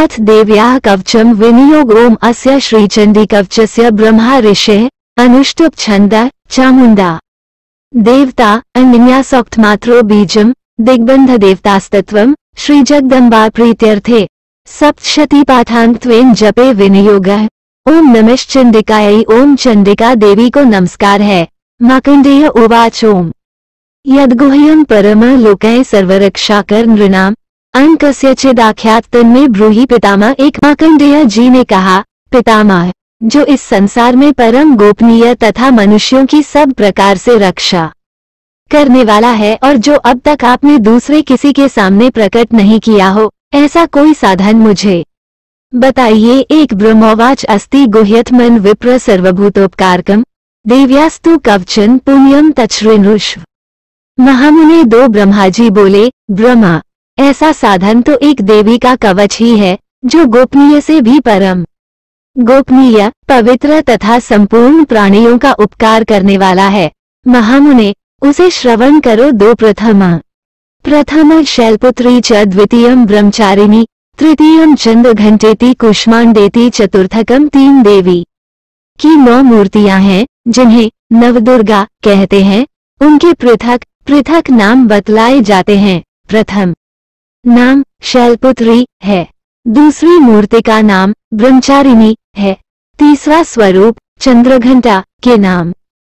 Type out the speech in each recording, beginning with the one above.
अथ देव्याः कवचम विनियोग ओम अस्य श्रीचंडी कवचस्य ब्रह्मा ऋषिः अनुष्टुप छंद चामुंडा देवता अन्यासोक्तमात्रो बीजम दिग्बंध देवतास्तत्वम श्रीजगदम्बा प्रीत्यर्थे सप्तशतीपाठांत्वेन जपे विनियोगः। ओम नमश्चंडिकायै। ओम चंडिका देवी को नमस्कार है। मार्कंडेय उवाच ओम यद्गुह्यं परम लोकै सर्वरक्षाकर नृणाम अनकस्यचिदाख्यात तन्मे ब्रूहि पितामह। एक मार्कंडेय जी ने कहा, पितामह, जो इस संसार में परम गोपनीय तथा मनुष्यों की सब प्रकार से रक्षा करने वाला है और जो अब तक आपने दूसरे किसी के सामने प्रकट नहीं किया हो, ऐसा कोई साधन मुझे बताइए। एक ब्रह्मोवाच अस्ति गुह्यतमन विप्र सर्वभूतोपकारकम देव्यास्तु कवचन पुण्यम तच्छृणुष्व। महामुने दो ब्रह्माजी बोले, ब्रह्मा, ऐसा साधन तो एक देवी का कवच ही है जो गोपनीय से भी परम गोपनीय, पवित्र तथा संपूर्ण प्राणियों का उपकार करने वाला है। महामुने, उसे श्रवण करो। दो प्रथम शैलपुत्री च द्वितीयम ब्रह्मचारिणी तृतीयम चंद्रघंटेति कुष्मांडेति चतुर्थकम। तीन देवी की 9 मूर्तियां हैं जिन्हें नवदुर्गा कहते हैं। उनके पृथक पृथक नाम बतलाए जाते हैं। प्रथम नाम शैलपुत्री है, दूसरी मूर्ति का नाम ब्रह्मचारिणी है, तीसरा स्वरूप चंद्रघंटा के नाम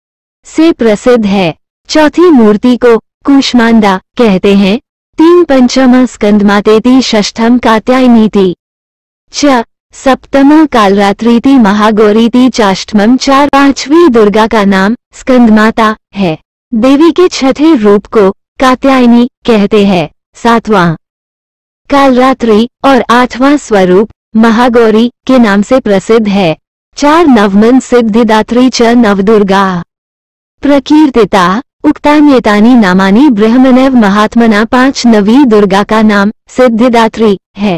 से प्रसिद्ध है, चौथी मूर्ति को कूष्मांडा कहते हैं। 3 पंचम स्कंदमातेति षष्ठम कात्यायनीति च सप्तम कालरात्रीति महागौरीति चाष्टमम। 4 पांचवी दुर्गा का नाम स्कंदमाता है। देवी के छठे रूप को कात्यायनी कहते हैं, 7वां कालरात्रि और 8वां स्वरूप महागौरी के नाम से प्रसिद्ध है। 4 नवमन सिद्धिदात्री च नवदुर्गा प्रकीर्तिता उक्तान्येतानि नामानि ब्रह्मणैव महात्मना। 5 नवी दुर्गा का नाम सिद्धिदात्री है।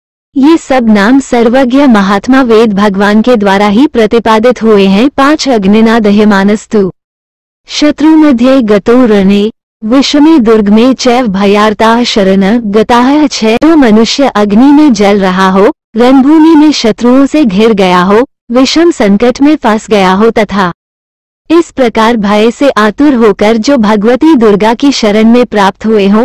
ये सब नाम सर्वज्ञ महात्मा वेद भगवान के द्वारा ही प्रतिपादित हुए हैं। 5 अग्निना दह्यमानस्तु शत्रु मध्ये गतो रणे विषमे दुर्ग में चैव भयार्ता शरण गताः। 6 जो मनुष्य अग्नि में जल रहा हो, रणभूमि में शत्रुओं से घिर गया हो, विषम संकट में फंस गया हो तथा इस प्रकार भय से आतुर होकर जो भगवती दुर्गा की शरण में प्राप्त हुए हों,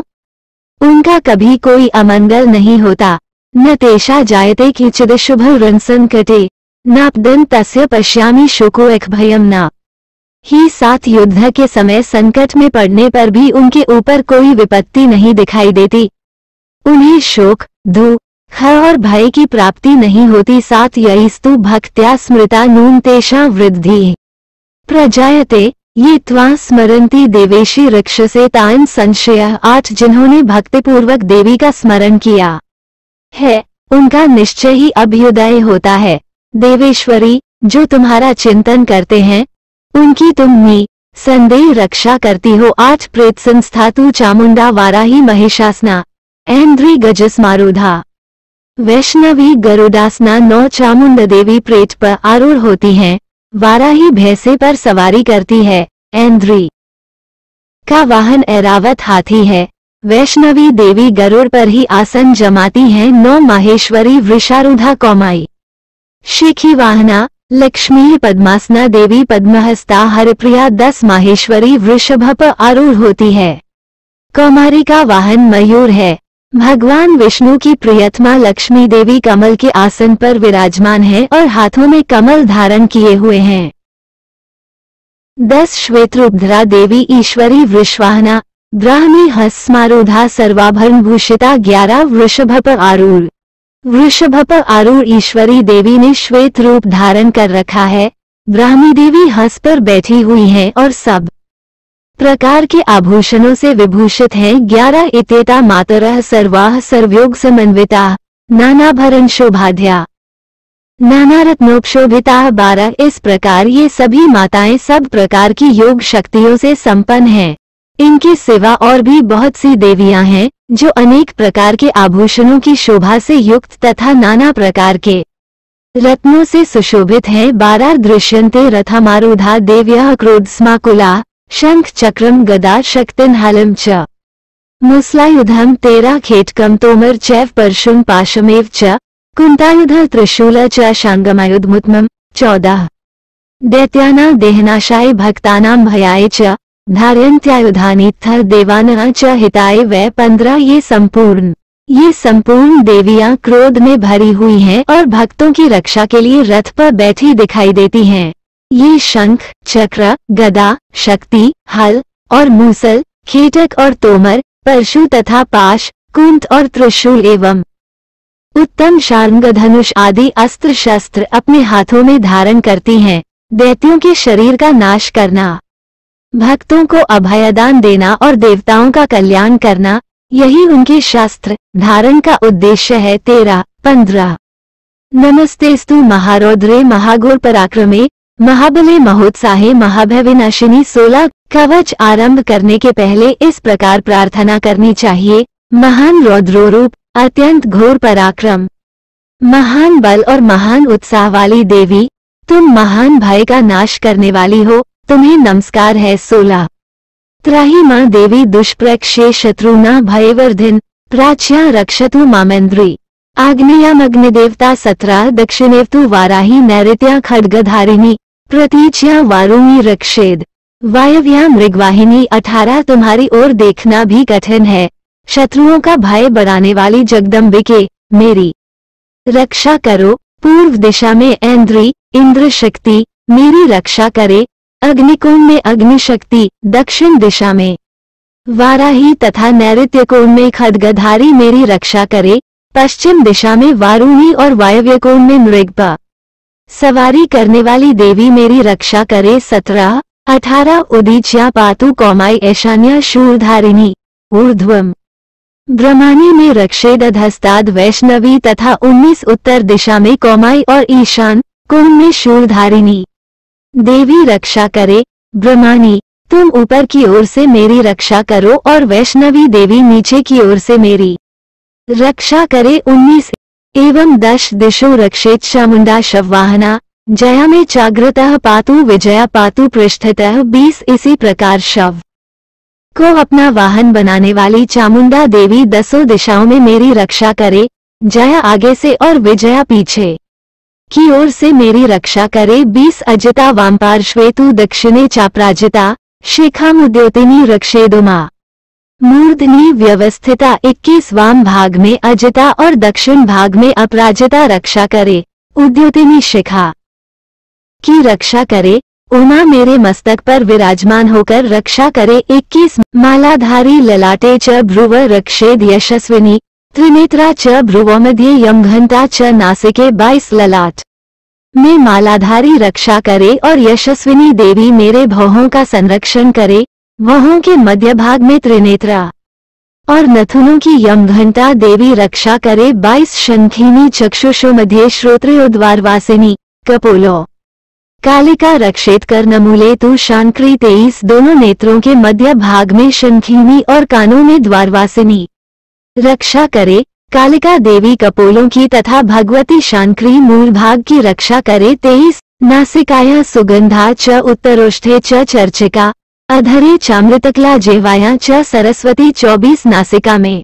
उनका कभी कोई अमंगल नहीं होता। न तेषा जायते किंचिद शुभ ऋण संकटे नापदन तस्य पश्यामि शोको एक भयम न ही। 7 युद्ध के समय संकट में पड़ने पर भी उनके ऊपर कोई विपत्ति नहीं दिखाई देती। उन्हें शोक, दुख और भय की प्राप्ति नहीं होती। 7 यैस्तु भक्त्या स्मृता नून तेषां वृद्धि प्रजायते ये त्वां स्मरन्ति देवेशी रक्षसे तान् संशयः। 8 जिन्होंने भक्तिपूर्वक देवी का स्मरण किया है, उनका निश्चय ही अभ्युदय होता है। देवेश्वरी, जो तुम्हारा चिंतन करते हैं, उनकी तुम निसंदेह रक्षा करती हो। 8 प्रेत संस्थातु चामुंडा वाराही महिषासना ऐन्द्री गजस्मारुधा वैष्णवी गरुडासना। 9 चामुंड देवी प्रेत पर आरूढ़ होती हैं, वाराही भैंसे पर सवारी करती है, ऐन्द्री का वाहन ऐरावत हाथी है, वैष्णवी देवी गरुड़ पर ही आसन जमाती हैं। 9 माहेश्वरी वृषारूढ़ा कौमाई शिखी वाहना लक्ष्मी पद्मासना देवी पद्महस्ता हरिप्रिया। 10 माहेश्वरी वृषभ पर आरूढ़ होती है, कौमारी का वाहन मयूर है। भगवान विष्णु की प्रियतमा लक्ष्मी देवी कमल के आसन पर विराजमान है और हाथों में कमल धारण किए हुए हैं। 10 श्वेतरूपधरा देवी ईश्वरी वृषवाहना ब्राह्मी हस्मारूढ़ा सर्वाभरण भूषिता। 11 वृषभ पर आरूढ़ वृषभ पर आरूढ़ ईश्वरी देवी ने श्वेत रूप धारण कर रखा है। ब्राह्मी देवी हंस पर बैठी हुई हैं और सब प्रकार के आभूषणों से विभूषित हैं। 11 इत्येता मातरः सर्वाः सर्वयोग समन्विता नानाभरण शोभाढ्या नाना रत्नोपशोभिता। 12 इस प्रकार ये सभी माताएं सब प्रकार की योग शक्तियों से संपन्न हैं। इनके सिवा और भी बहुत सी देवियां हैं जो अनेक प्रकार के आभूषणों की शोभा से युक्त तथा नाना प्रकार के रत्नों से सुशोभित हैं। 12 दृश्यन्ते रथमारूढ़ा देव्यः क्रोधस्माकुला शंख चक्रम गदा शक्तिनहालं च मुसलायुधम। 13 खेटकम तोमर चैव परशुम पाशमेव च कुंतायुध त्रिशूल च शांगमायुधमुत्तमम् 14। दैत्याना देहनाशाय भक्तानां भयाय च धारयन्त्यायुधानीत्थ देवानां च हिताय वै 15। ये संपूर्ण देवियां क्रोध में भरी हुई हैं और भक्तों की रक्षा के लिए रथ पर बैठी दिखाई देती हैं। ये शंख, चक्र, गदा, शक्ति, हल और मूसल, खेटक और तोमर, परशु तथा पाश, कुंत और त्रिशूल एवं उत्तम शार्ंग धनुष आदि अस्त्र शस्त्र अपने हाथों में धारण करती हैं। दैत्यों के शरीर का नाश करना, भक्तों को अभयदान देना और देवताओं का कल्याण करना, यही उनके शस्त्र धारण का उद्देश्य है। 13-15। नमस्तेस्तु महारौद्रे महाघोर पराक्रमे महाबले महोत्साहे महाभयविनाशिनी। 16। कवच आरंभ करने के पहले इस प्रकार प्रार्थना करनी चाहिए। महान रौद्रोरूप, अत्यंत घोर पराक्रम, महान बल और महान उत्साह वाली देवी, तुम महान भय का नाश करने वाली हो, तुम्हें नमस्कार है। 16। त्राहि मां देवी दुष्प्रक्षे शत्रुना भयवर्धिन प्राच्या रक्षतु मामेन्द्री। आग्नेयामग्निदेवता 17। दक्षिणेवतु वाराही नैऋत्या खड्गधारिणी प्रतीच्या वारुणी रक्षेद वायव्या मृगवाहिनी। 18। तुम्हारी ओर देखना भी कठिन है, शत्रुओं का भय बढ़ाने वाली जगदम्बिके, मेरी रक्षा करो। पूर्व दिशा में ऐन्द्री इंद्र शक्ति मेरी रक्षा करे। अग्निकोण में अग्नि शक्ति, दक्षिण दिशा में वाराही तथा नैऋत्य कोण में खड्गधारी मेरी रक्षा करे। पश्चिम दिशा में वारुणी और वायव्य कोण में मृगपा सवारी करने वाली देवी मेरी रक्षा करे। 17। 18। उदीच्या पातु कौमाई ऐशान्य शूलधारिणी ऊर्ध्वम ब्रह्मानी में रक्षेदधस्ताद वैष्णवी तथा 19। उत्तर दिशा में कौमाई और ईशान कोण में शूलधारिणी देवी रक्षा करे। ब्रह्मानी तुम ऊपर की ओर से मेरी रक्षा करो और वैष्णवी देवी नीचे की ओर से मेरी रक्षा करे। 19। एवं 10 दिशो रक्षेत चामुंडा शववाहना जया में चाग्रतः पातु विजया पातु पृष्ठतः। 20। इसी प्रकार शव को अपना वाहन बनाने वाली चामुंडा देवी 10 दिशाओं में मेरी रक्षा करे। जया आगे से और विजया पीछे की ओर से मेरी रक्षा करे। 20। अजिता वामपार्श्वेतु दक्षिणे चापराजिता शिखामुद्योतिनी रक्षेदुमा मूर्धनि व्यवस्थिता। 21। वाम भाग में अजिता और दक्षिण भाग में अपराजिता रक्षा करे। उद्योतिनी शिखा की रक्षा करे। उमा मेरे मस्तक पर विराजमान होकर रक्षा करे। 21। मालाधारी ललाटे च भ्रुव रक्षेद यशस्विनी त्रिनेत्रा च भ्रुवोमध्ये यमघंटा च नासिके। 22। ललाट में मालाधारी रक्षा करे और यशस्विनी देवी मेरे भौहों का संरक्षण करे। भौहों के मध्य भाग में त्रिनेत्रा और नथुनों की यमघंटा देवी रक्षा करे। 22। शंखिनी चक्षुषो मध्ये श्रोत्रियोद्वारवासिनी कपोलो कालिका रक्षेत कर्णमूले तु शांक्री। 23। दोनों नेत्रों के मध्य भाग में शंखिनी और कानों में द्वारवासिनी रक्षा करे। कालिका देवी कपोलों की तथा भगवती शांक्री मूल भाग की रक्षा करे। 23। नासिकाया सुगंधा च उत्तरोष्ठे च चर्चिका अधरे चामृतकला जेवाया च सरस्वती। 24। नासिका में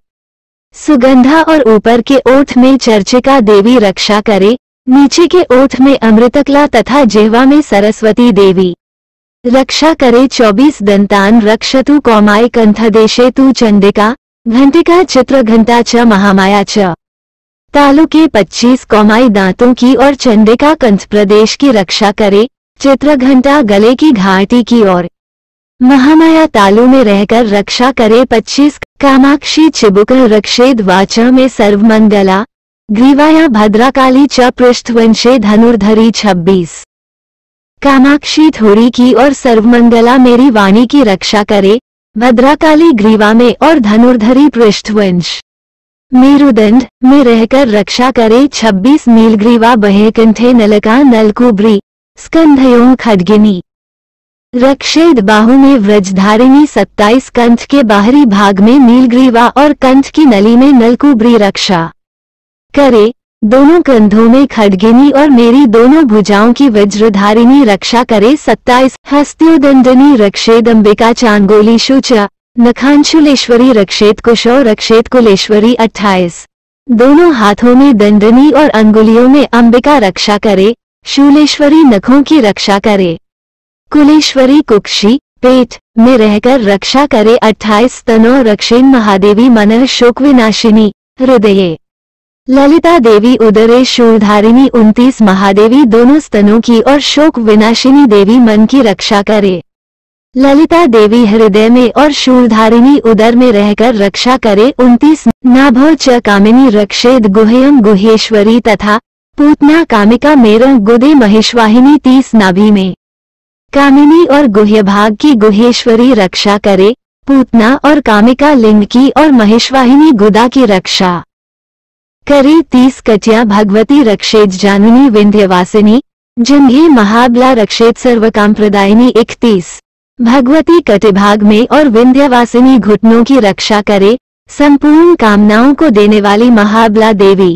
सुगंधा और ऊपर के ओठ में चर्चिका देवी रक्षा करे। नीचे के ओठ में अमृतकला तथा जेवा में सरस्वती देवी रक्षा करे। 24। दंतान रक्षतु कौमाय कंठदेशे तु चंडिका घंटिका चित्रघंटा च महामाया च। तालु के 25। कौमाई दांतों की और चंडिका कंठ प्रदेश की रक्षा करे। चित्रघंटा गले की घाटी की ओर, महामाया तालु में रहकर रक्षा करे। 25। कामाक्षी चिबुक रक्षेद वाचा में सर्वमंगला ग्रीवाया भद्राकाली च पृष्ठवंशे धनुर्धरी। 26। कामाक्षी थोड़ी की और सर्वमंगला मेरी वाणी की रक्षा करे। भद्राकाली ग्रीवा में और धनुर्धरी पृष्ठवंश मेरुदंड में रहकर रक्षा करे। 26। नीलग्रीवा बहेकंठे नलका नलकुब्री स्कंधयों खड्गिनी रक्षेद बाहु में व्रजधारिणी। 27। कंठ के बाहरी भाग में नीलग्रीवा और कंठ की नली में नलकुब्री रक्षा करे। दोनों कंधों में खड्गिनी और मेरी दोनों भुजाओं की वज्रधारिणी रक्षा करे। 27। हस्त्योदंडनी रक्षेद अंबिका चांगोलीशु च नखांशुलेश्वरी रक्षेत कुशो रक्षेत कुलेश्वरी। 28। दोनों हाथों में दंडनी और अंगुलियों में अंबिका रक्षा करे। शूलेश्वरी नखों की रक्षा करे। कुलेश्वरी कुक्षी पेट में रहकर रक्षा करे। 28 स्तनों रक्षेन महादेवी मनः शोक विनाशिनी हृदये। ललिता देवी उदरे शूलधारिणी। 29 महादेवी दोनों स्तनों की और शोक विनाशिनी देवी मन की रक्षा करे। ललिता देवी हृदय में और शूलधारिणी उदर में रहकर रक्षा करे। 29 नाभो च कामिनी रक्षेद गुह्यम गुह्येश्वरी तथा पूतना कामिका मेरं गुदे महेशवाहिनी। 30 नाभि में कामिनी और गुह्य भाग की गुह्येश्वरी रक्षा करे। पूतना और कामिका लिंग की और महेशवाहिनी गुदा की रक्षा करे। 30 कटिया भगवती रक्षेत जाननी विंध्यवासिनी जंघे महाबला रक्षेत सर्वकाम प्रदायिनी। 31 भगवती कटिभाग में और विंध्यवासिनी घुटनों की रक्षा करे। संपूर्ण कामनाओं को देने वाली महाबला देवी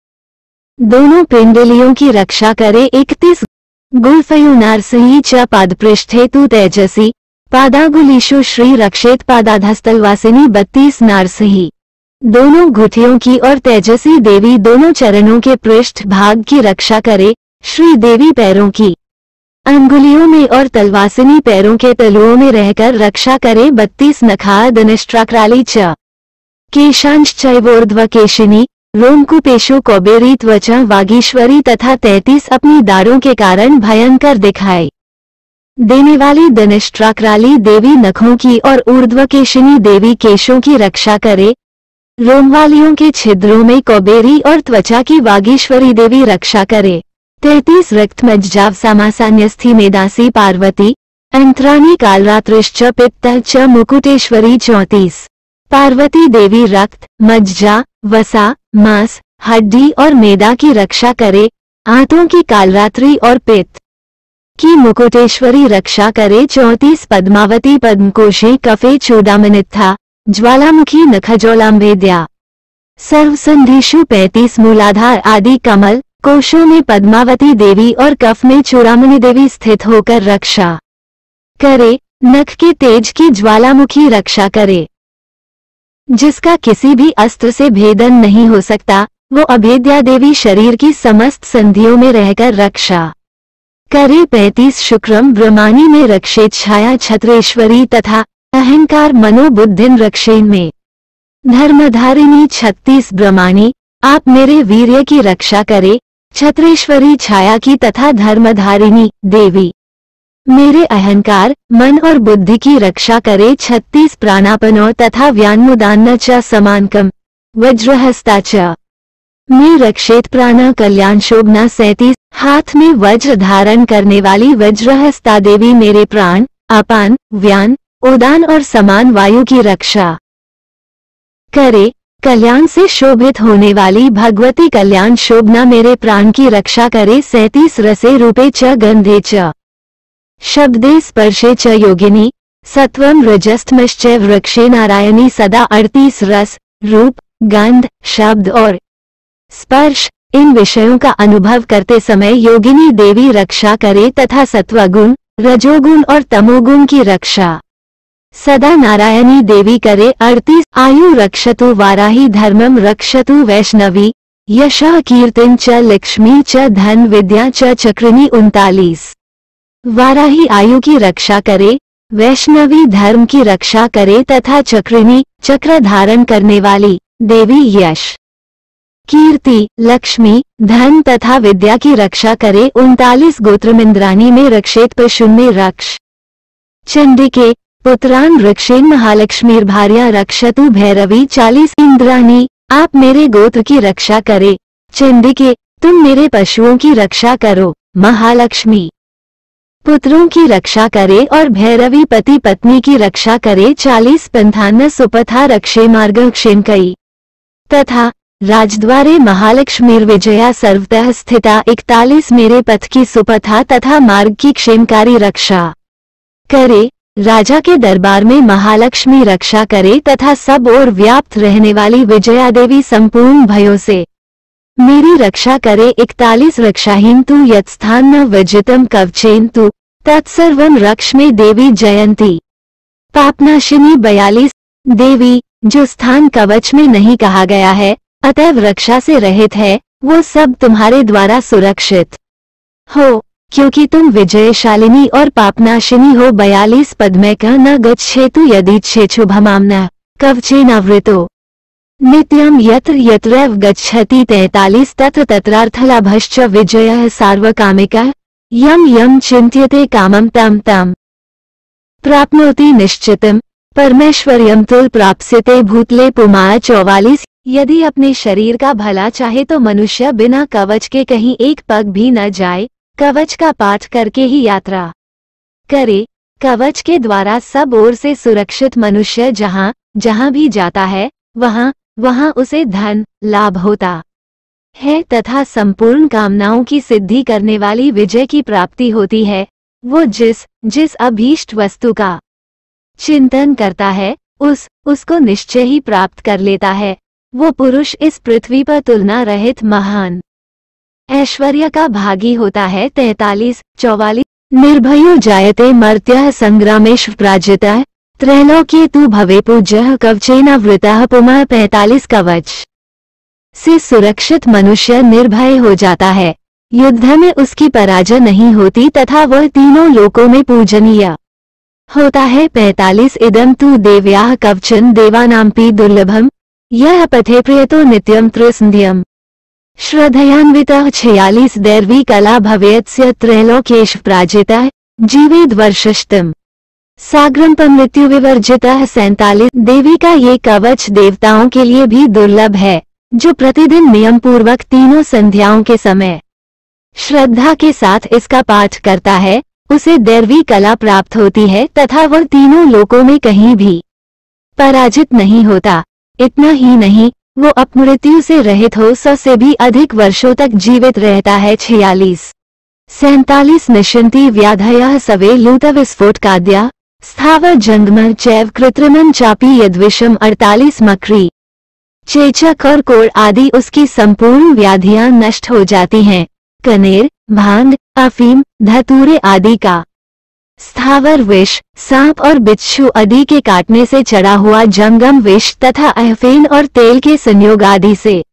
दोनों पिंडलियों की रक्षा करे। 31 गुल्फयुनार्सही च पादपृष्ठे तु तेजसी पादागुलीषु श्री रक्षेत पादाधस्तलवासिनी। 32 नारसही दोनों घुटियों की और तेजसी देवी दोनों चरणों के पृष्ठ भाग की रक्षा करे। श्री देवी पैरों की अंगुलियों में और तलवासिनी पैरों के तलुओं में रहकर रक्षा करे। 32 नखा दनिष्ट्राक्राली च केशांश चैवोर्ध्व केशिनी रोमकूपेशु कौबेरी त्वचा वागीश्वरी तथा 33 अपनी दाढ़ों के कारण भयंकर दिखाई देने वाली दनिष्ट्राक्राली देवी नखों की और ऊर्ध्वकेशिनी देवी केशों की रक्षा करे। रोमवालियों के छिद्रों में कौबेरी और त्वचा की वागीश्वरी देवी रक्षा करे। 33 रक्तमज्जाव सामासान्यस्थी मेदासी पार्वती अंतरानी कालरात्रिश्च पित्तः च मुकुटेश्वरी। 34 पार्वती देवी रक्त मज्जा वसा मांस हड्डी और मेदा की रक्षा करे। आंतों की कालरात्रि और पित्त की मुकुटेश्वरी रक्षा करे। 34 पद्मावती पद्मकोशे कफे चूडामनित्था ज्वालामुखी नखजोलाम्बेद्या सर्वसंधिषु। 35 मूलाधार आदि कमल कोशों में पद्मावती देवी और कफ में चूड़ामणि देवी स्थित होकर रक्षा करे। नख के तेज की ज्वालामुखी रक्षा करे। जिसका किसी भी अस्त्र से भेदन नहीं हो सकता, वो अभेद्या देवी शरीर की समस्त संधियों में रहकर रक्षा करे। 35 शुक्रम ब्रह्मानी में रक्षेत छाया छत्रेश्वरी तथा अहंकार मनोबुद्धिन रक्षेन में धर्मधारिणी। 36 ब्रह्मानी आप मेरे वीर्य की रक्षा करे। छत्रेश्वरी छाया की तथा धर्मधारिणी देवी मेरे अहंकार मन और बुद्धि की रक्षा करे। 36 प्राणापनो तथा व्यान्मुदान्न च समानकम वज्रहस्ता च में रक्षेत प्राण कल्याण शोभना। 37 हाथ में वज्र धारण करने वाली वज्रहस्ता देवी मेरे प्राण अपान व्यान उदान और समान वायु की रक्षा करे। कल्याण से शोभित होने वाली भगवती कल्याण शोभना मेरे प्राण की रक्षा करे। 37 रसे रूपे च गंधे च शब्दे स्पर्शे च योगिनी सत्वम रजस्तमश्चैव वृक्षे नारायणी सदा। 38 रस रूप गंध शब्द और स्पर्श इन विषयों का अनुभव करते समय योगिनी देवी रक्षा करे तथा सत्वगुण रजोगुण और तमोगुण की रक्षा सदा नारायणी देवी करे। 38 आयु रक्षतु वाराही धर्मम रक्षतु वैष्णवी यशः कीर्तिं च लक्ष्मी च धन विद्या च चक्रिणी। 39 वाराही आयु की रक्षा करे वैष्णवी धर्म की रक्षा करे तथा चक्रिणी चक्र धारण करने वाली देवी यश कीर्ति लक्ष्मी धन तथा विद्या की रक्षा करे। 39 गोत्रमिंद्राणी में रक्षेत पशुन में रक्ष चंडिके पुत्रान रक्षेन महालक्ष्मीर्भार्या रक्षतु भैरवी। 40 इंद्राणी आप मेरे गोत्र की रक्षा करे। चंडिके तुम मेरे पशुओं की रक्षा करो। महालक्ष्मी पुत्रों की रक्षा करे और भैरवी पति पत्नी की रक्षा करे। 40 पंथान सुपथा रक्षे मार्ग क्षेमकई तथा राजद्वारे महालक्ष्मीर्विजया सर्वतः स्थिता। 41 मेरे पथ की सुपथा तथा मार्ग की क्षेमकारी रक्षा करे। राजा के दरबार में महालक्ष्मी रक्षा करे तथा सब ओर व्याप्त रहने वाली विजया देवी संपूर्ण भयों से मेरी रक्षा करे। 41 रक्षाहीन तु यत्स्थान न विजितम कवचेन तु तत्सर्वं रक्ष में देवी जयंती पापनाशिनी। 42 देवी जो स्थान कवच में नहीं कहा गया है अतएव रक्षा से रहित है, वो सब तुम्हारे द्वारा सुरक्षित हो, क्योंकि तुम विजयशालिनी और पापनाशिनी हो। 42 पद में कह न गच्छेतु यदि छेछुभमाम्ना कवचेनावृतो नित्यम यत्र यत्रैव गच्छति। 43 तत्र तत्रार्थलाभश्च विजयः सार्वकामिकः यम यम चिन्त्यते कामं तम तम प्राप्नोति निश्चितम् परमेश्वर्यं तुल प्राप्स्यते भूतले पुमाय। 44 यदि अपने शरीर का भला चाहे तो मनुष्य बिना कवच के कहीं एक पग भी न जाए, कवच का पाठ करके ही यात्रा करे। कवच के द्वारा सब ओर से सुरक्षित मनुष्य जहाँ जहाँ भी जाता है वहाँ वहाँ उसे धन लाभ होता है तथा संपूर्ण कामनाओं की सिद्धि करने वाली विजय की प्राप्ति होती है। वो जिस अभीष्ट वस्तु का चिंतन करता है उसको निश्चय ही प्राप्त कर लेता है। वो पुरुष इस पृथ्वी पर तुलना रहित महान ऐश्वर्य का भागी होता है। 43-44 निर्भयो जायते मर्त्यः संग्रामेषु पराजितः त्रैलोक्ये तु भवे पूज्यः कवचेनावृतः पुमा। 45 कवच से सुरक्षित मनुष्य निर्भय हो जाता है, युद्ध में उसकी पराजय नहीं होती तथा वह तीनों लोकों में पूजनीय होता है। 45 इदं तु देव्याः कवचन देवानांपि दुर्लभम यह पथे प्रियतो नित्यम त्रिसंध्यम श्रद्धयान्वितः। 46 दैर्वी कला भवेत्स्य त्रैलोक्येषु पराजितः जीवेद वर्षष्टम साग्रम मृत्यु विवर्जितः। 47 देवी का ये कवच देवताओं के लिए भी दुर्लभ है, जो प्रतिदिन नियम पूर्वक तीनों संध्याओं के समय श्रद्धा के साथ इसका पाठ करता है, उसे दैवी कला प्राप्त होती है तथा वह तीनों लोकों में कहीं भी पराजित नहीं होता। इतना ही नहीं, वो अपमृत्यु से रहित हो 100 से भी अधिक वर्षों तक जीवित रहता है। 46-47 निशन्ति व्याधयः सवे लूतविस्फोटकाद्या स्थावर जंगम चैव कृत्रिमं चापी यद्विषम। 48 मकड़ी चेचक और कोड़ आदि उसकी संपूर्ण व्याधियां नष्ट हो जाती हैं। कनेर भांग अफीम धतूरे आदि का स्थावर विष सांप और बिच्छू आदि के काटने से चढ़ा हुआ जंगम विष तथा अहफेन और तेल के संयोग आदि से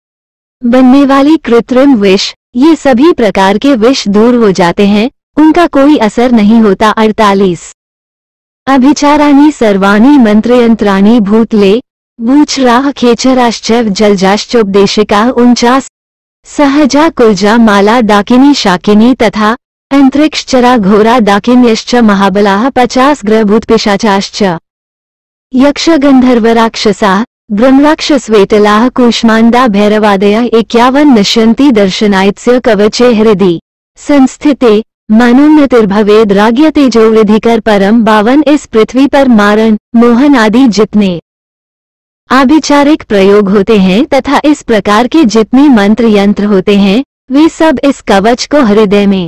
बनने वाली कृत्रिम विष, ये सभी प्रकार के विष दूर हो जाते हैं, उनका कोई असर नहीं होता। 48 अभिचाराणि सर्वाणि मंत्रयंत्राणि भूतले बूचराः खेचराश्चैव जलजाश्चोपदेशिकाः। 49 सहजा कुलजा माला डाकिनी शाकिनी तथा अंतरिक्षचरा घोरा डाकिन्यश्च महाबलाः। 50 ग्रहभूतपिशाचाश्च यक्ष गंधर्व राक्षसाः ब्रह्मराक्षसवेटलाः कूष्मांडा भैरवादयः। 51 नश्यन्ति दर्शनायस्य कवचे हृदि संस्थिते मनोन्नतिर्भवेद राज्ञ तेजो वृद्धिकर परम। 52 इस पृथ्वी पर मारण मोहन आदि जितने आभिचारिक प्रयोग होते हैं तथा इस प्रकार के जितने मंत्र यंत्र होते हैं, वे सब इस कवच को हृदय में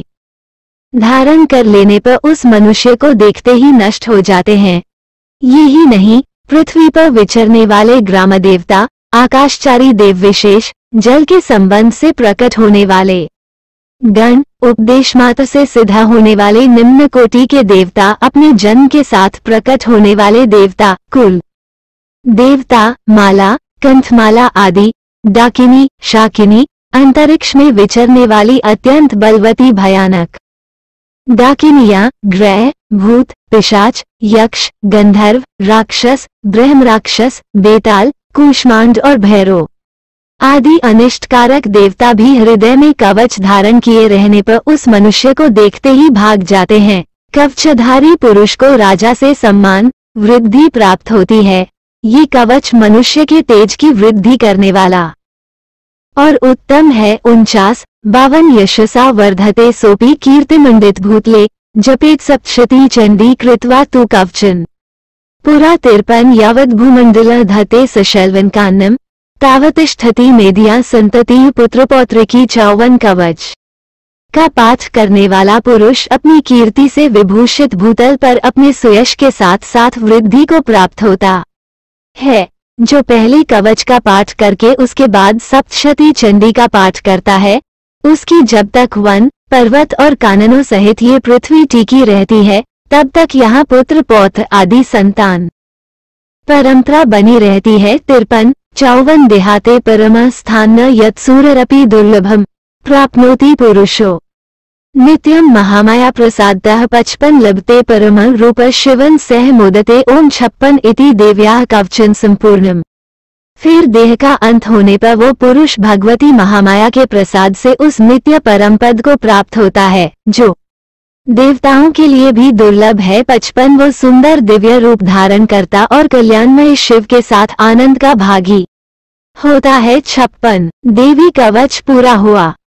धारण कर लेने पर उस मनुष्य को देखते ही नष्ट हो जाते हैं। यही नहीं, पृथ्वी पर विचरने वाले ग्राम देवता, आकाशचारी देव विशेष, जल के संबंध से प्रकट होने वाले गण, उपदेश मात्र से सिद्ध होने वाले निम्न कोटि के देवता, अपने जन्म के साथ प्रकट होने वाले देवता, कुल देवता, माला कंठमाला आदि, डाकिनी शाकिनी, अंतरिक्ष में विचरने वाली अत्यंत बलवती भयानक डाकिनियां, ग्रह भूत पिशाच यक्ष गंधर्व राक्षस ब्रह्म राक्षस बेताल कूष्मांड और भैरव आदि अनिष्टकारक देवता भी हृदय में कवच धारण किए रहने पर उस मनुष्य को देखते ही भाग जाते हैं। कवचधारी पुरुष को राजा से सम्मान वृद्धि प्राप्त होती है। ये कवच मनुष्य के तेज की वृद्धि करने वाला और उत्तम है। 49-52 यशसा वर्धते सोपी कीर्तिमंडित भूतले जपेत सप्तशती चंडी कृत्वा तु कवचन पुरा 53 यावत् भूमंडल धते सशैलवनकान्नम तावतिष्ठति मेदिया संतति पुत्रपौत्रिकी 54 कवच का पाठ करने वाला पुरुष अपनी कीर्ति से विभूषित भूतल पर अपने सुयश के साथ साथ वृद्धि को प्राप्त होता है। जो पहले कवच का पाठ करके उसके बाद सप्तशती चंडी का पाठ करता है, उसकी जब तक वन पर्वत और काननों सहित ये पृथ्वी टिकी रहती है, तब तक यहाँ पुत्र पौत्र आदि संतान परंपरा बनी रहती है। 53 54 देहाते परम स्थान यत्सूररपि दुर्लभम प्राप्नोति पुरुषो नित्यम महामाया प्रसादतः 55 लभते परम रूप शिवन सह मोदते ओम 56 इति देव्याः कवचन संपूर्णम। फिर देह का अंत होने पर वो पुरुष भगवती महामाया के प्रसाद से उस नित्य परम पद को प्राप्त होता है जो देवताओं के लिए भी दुर्लभ है। 55 वो सुंदर दिव्य रूप धारण करता और कल्याणमय शिव के साथ आनंद का भागी होता है। 56 देवी कवच पूरा हुआ।